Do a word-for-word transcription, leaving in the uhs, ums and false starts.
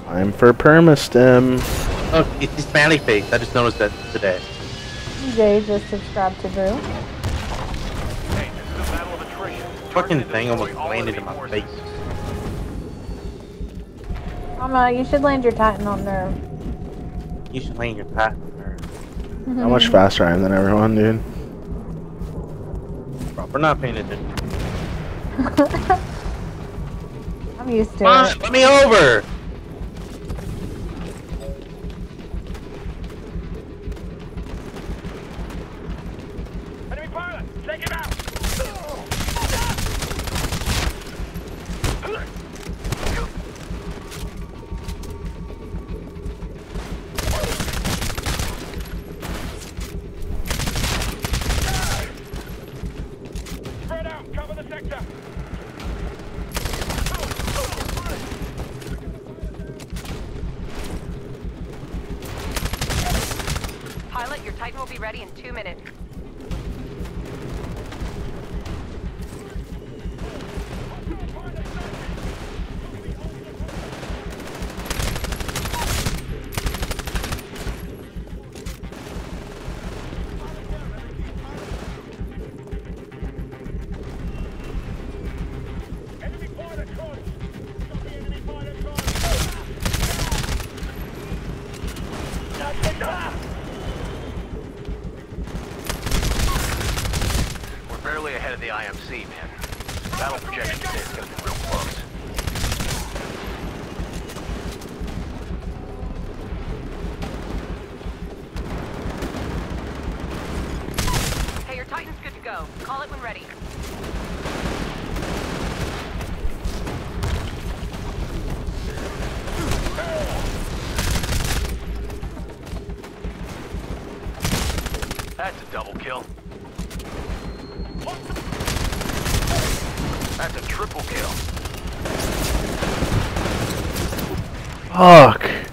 I'm for perma-stim. Oh, it's smiley face. I just noticed that today. Jay just subscribed to Drew. Hey, this is a battle of attrition. Fucking thing almost landed in my face. Mama, you should land your Titan on nerve. You should land your path there. How much faster I am than everyone, dude. Bro, we're not paying attention. I'm used to Come on, it. let me over! Enemy pilot, take him out! Spread out, cover the sector! Pilot, your Titan will be ready in two minutes. Enemy pilot close! Copy, enemy pilot close! We're barely ahead of the I M C, man. Battle projection say it's gonna be real close. Hey, your Titan's good to go. Call it when ready. That's a double kill. That's a triple kill. Fuck.